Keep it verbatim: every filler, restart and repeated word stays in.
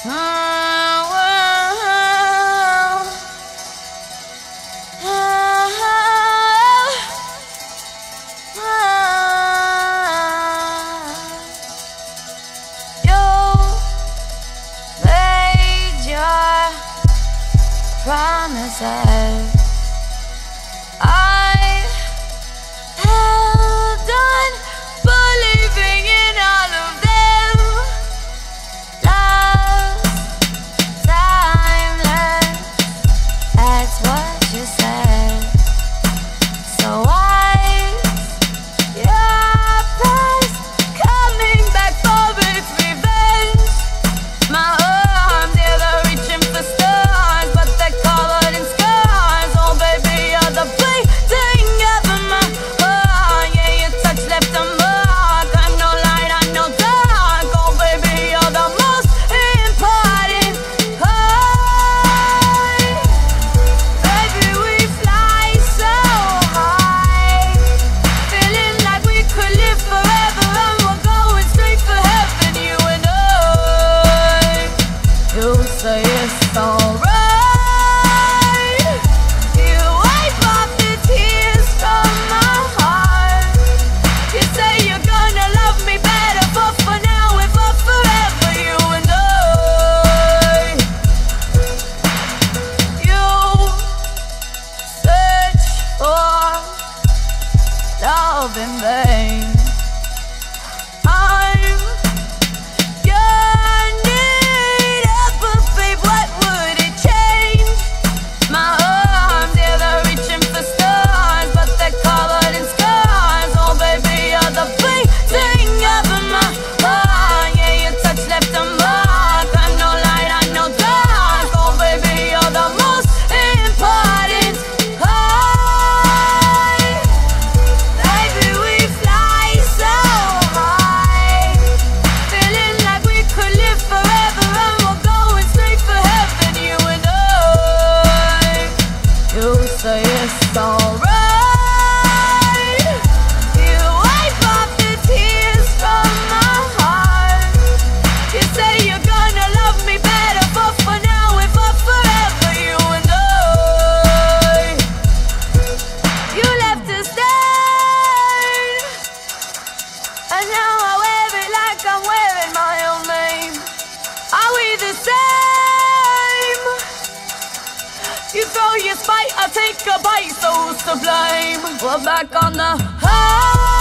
Promises I held on, believing in all of them. Love's timeless, that's what you said. So why's your past coming back for its revenge? My arms, yeah, they're reaching for stars, but they're covered in scars. Oh baby, you're the bleeding of my heart. Yeah, your touch left a mark. I'm no light, I'm no dark. Oh baby, you're the most important part. Baby, we fly so high, feeling like we could live forever, and we're going straight for heaven, you and I. You say it's alright. You wipe off the tears from my heart. You say you're gonna love me better, but for now and for forever, you and I. You search for love in vain. I'm yearning up, but babe, what would it change? My arms, yeah, they're reaching for stars, but they're covered in scars. Oh baby, you're the bleeding of my heart. Yeah, your touch left a mark. I'm no light, I'm no dark. Oh baby, you're the most important part. Baby, we fly so high, feeling like we could live forever, and we're going straight for heaven, you and I. You say it's alright. You wipe off the tears from my heart. You say you're gonna love me better, but for now and for forever, you and I. You left a stain, and now I wear it like I'm wearing my own name. Are we the same? You throw your spite, I take a bite, so who's to blame? We're back on the high.